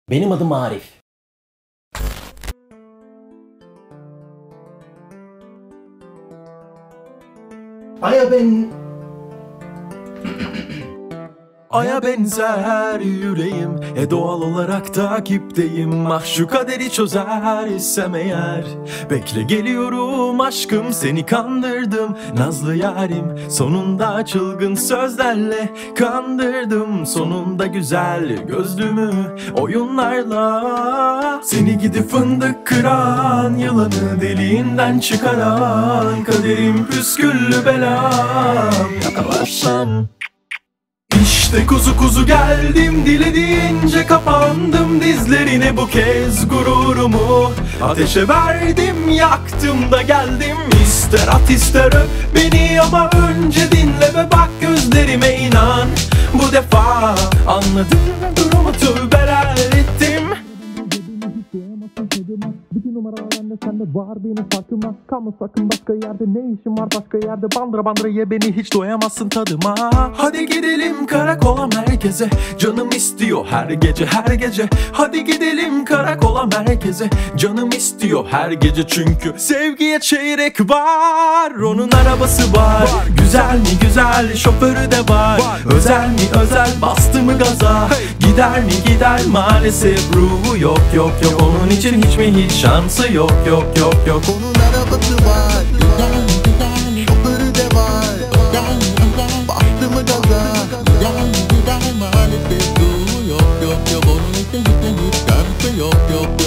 Benim adım Arif. Aya ben... Aya benzer yüreğim, doğal olarak takipteyim. Ah şu kaderi çözer isem eğer. Bekle geliyorum aşkım, seni kandırdım nazlı yarim. Sonunda çılgın sözlerle kandırdım. Sonunda güzel gözlümü oyunlarla. Seni gidi fındık kıran, yılanı deliğinden çıkaran. Kaderim püsküllü belam, yakalarsam. İşte kuzu kuzu geldim, dilediğince kapandım dizlerine. Bu kez gururumu ateşe verdim, yaktım da geldim. İster at ister öp beni ama önce dinle ve bak gözlerime inan. Bu defa anladım, durumu tövbeler ettim. Bütün numaralar bende, sende var benim farkıma. Kalma sakın başka yerde, ne işin var başka yerde. Bandıra bandıra ye beni, hiç doyamazsın tadıma. Hadi gidelim karakola merkeze, canım istiyor her gece her gece. Hadi gidelim karakola merkeze, canım istiyor her gece. Çünkü sevgiye çeyrek var, onun arabası var. Güzel mi güzel, şoförü de var. Özel mi özel, bastı mı gaza. Gider mi gider, maalesef ruhu yok yok yok. Onun için hiç mi hiç şansı yok yok yok yok. Onun arabası var, güzel güzel, şoförü de var. Özel bastı mı gaza. Güzel güzel, maalesef ruhu yok yok yok. Onun için hiç şansı yok yok.